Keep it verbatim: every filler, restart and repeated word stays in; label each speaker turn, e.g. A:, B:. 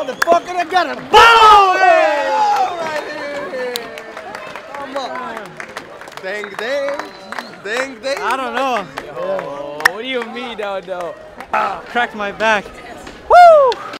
A: Motherfucker, I got a boom! Right here. Come on. Dang, dang. Dang, dang.
B: I don't know. Oh, what do you mean, no, no? Cracked my back.